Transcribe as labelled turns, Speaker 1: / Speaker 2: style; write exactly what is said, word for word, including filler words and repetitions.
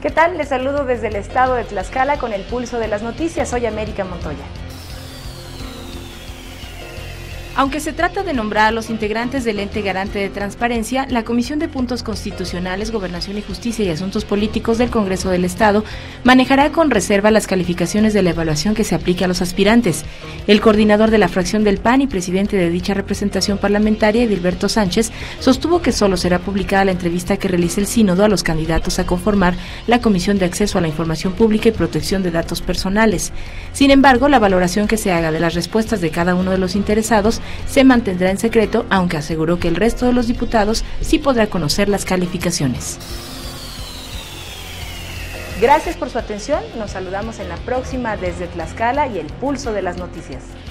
Speaker 1: ¿Qué tal? Les saludo desde el estado de Tlaxcala con el pulso de las noticias. Soy América Montoya. Aunque se trata de nombrar a los integrantes del ente garante de transparencia, la Comisión de Puntos Constitucionales, Gobernación y Justicia y Asuntos Políticos del Congreso del Estado manejará con reserva las calificaciones de la evaluación que se aplique a los aspirantes. El coordinador de la fracción del P A N y presidente de dicha representación parlamentaria, Edilberto Sánchez, sostuvo que solo será publicada la entrevista que realice el sínodo a los candidatos a conformar la Comisión de Acceso a la Información Pública y Protección de Datos Personales. Sin embargo, la valoración que se haga de las respuestas de cada uno de los interesados se mantendrá en secreto, aunque aseguró que el resto de los diputados sí podrá conocer las calificaciones. Gracias por su atención, nos saludamos en la próxima desde Tlaxcala y el pulso de las noticias.